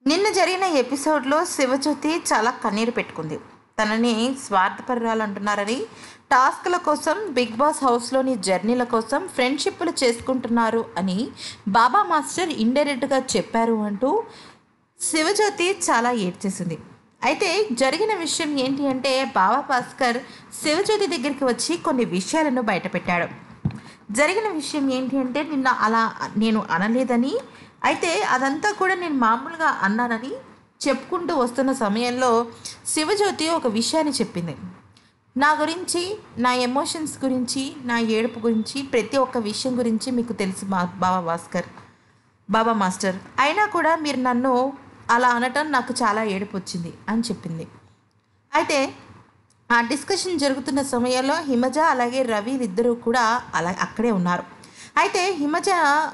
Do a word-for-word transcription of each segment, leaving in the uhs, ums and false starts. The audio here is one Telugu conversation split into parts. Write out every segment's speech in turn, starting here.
నిన్న జరిగిన ఎపిసోడ్లో శివజ్యోతి చాలా కన్నీరు పెట్టుకుంది. తనని స్వార్థపరురాలు అంటున్నారని, టాస్క్ల కోసం, బిగ్ బాస్ హౌస్లోని జర్నీల కోసం ఫ్రెండ్షిప్లు చేసుకుంటున్నారు అని బాబా మాస్టర్ ఇండైరెక్ట్గా చెప్పారు అంటూ శివజ్యోతి చాలా ఏడ్చేసింది. అయితే జరిగిన విషయం ఏంటి అంటే, బాబా భాస్కర్ శివజ్యోతి దగ్గరికి వచ్చి కొన్ని విషయాలను బయటపెట్టాడు. జరిగిన విషయం ఏంటి అంటే, నిన్న అలా నేను అనలేదని, అయితే అదంతా కూడా నేను మామూలుగా అన్నానని చెప్పుకుంటూ వస్తున్న సమయంలో శివజ్యోతి ఒక విషయాన్ని చెప్పింది. నా గురించి, నా ఎమోషన్స్ గురించి, నా ఏడుపు గురించి, ప్రతి ఒక్క విషయం గురించి మీకు తెలుసు మా బాబా భాస్కర్ బాబా మాస్టర్. అయినా కూడా మీరు నన్ను అలా అనటం నాకు చాలా ఏడుపు వచ్చింది అని చెప్పింది. అయితే ఆ డిస్కషన్ జరుగుతున్న సమయంలో హిమజ అలాగే రవి ఇద్దరు కూడా అలా అక్కడే ఉన్నారు. అయితే హిమజ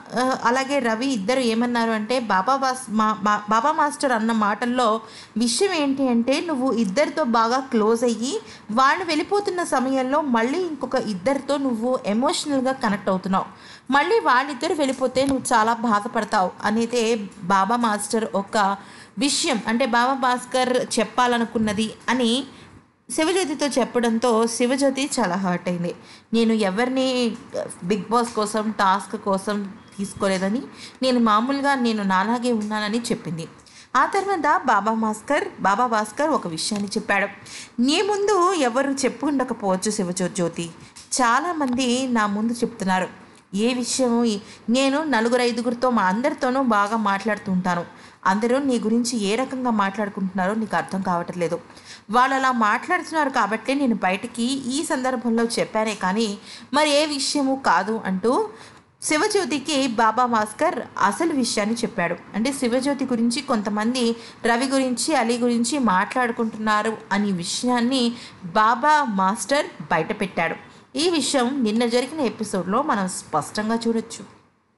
అలాగే రవి ఇద్దరు ఏమన్నారు అంటే, బాబా బాస్ మా బాబా మాస్టర్ అన్న మాటల్లో విషయం ఏంటి అంటే, నువ్వు ఇద్దరితో బాగా క్లోజ్ అయ్యి వాళ్ళు వెళ్ళిపోతున్న సమయంలో మళ్ళీ ఇంకొక ఇద్దరితో నువ్వు ఎమోషనల్గా కనెక్ట్ అవుతున్నావు, మళ్ళీ వాళ్ళిద్దరు వెళ్ళిపోతే నువ్వు చాలా బాధపడతావు అనేది బాబా మాస్టర్ ఒక విషయం, అంటే బాబా భాస్కర్ చెప్పాలనుకున్నది అని శివజ్యోతితో చెప్పడంతో శివజ్యోతి చాలా హర్ట్ అయింది. నేను ఎవరిని బిగ్ బాస్ కోసం, టాస్క్ కోసం తీసుకోలేదని, నేను మామూలుగా నేను నాలాగే ఉన్నానని చెప్పింది. ఆ తర్వాత బాబా భాస్కర్ బాబా భాస్కర్ ఒక విషయాన్ని చెప్పాడు. నీ ముందు ఎవరు చెప్పు ఉండకపోవచ్చు శివజ్యోతి, చాలామంది నా ముందు చెప్తున్నారు. ఏ విషయము, నేను నలుగురు ఐదుగురితో మా అందరితోనూ బాగా మాట్లాడుతుంటాను. అందరూ నీ గురించి ఏ రకంగా మాట్లాడుకుంటున్నారో నీకు అర్థం కావట్లేదు. వాళ్ళు అలా మాట్లాడుతున్నారు కాబట్టి నేను బయటికి ఈ సందర్భంలో చెప్పానే కానీ మరి ఏ విషయము కాదు అంటూ శివజ్యోతికి బాబా భాస్కర్ అసలు విషయాన్ని చెప్పాడు. అంటే శివజ్యోతి గురించి కొంతమంది రవి గురించి, అలీ గురించి మాట్లాడుకుంటున్నారు అనే విషయాన్ని బాబా మాస్టర్ బయట పెట్టాడు. ఈ విషయం నిన్న జరిగిన ఎపిసోడ్లో మనం స్పష్టంగా చూడొచ్చు.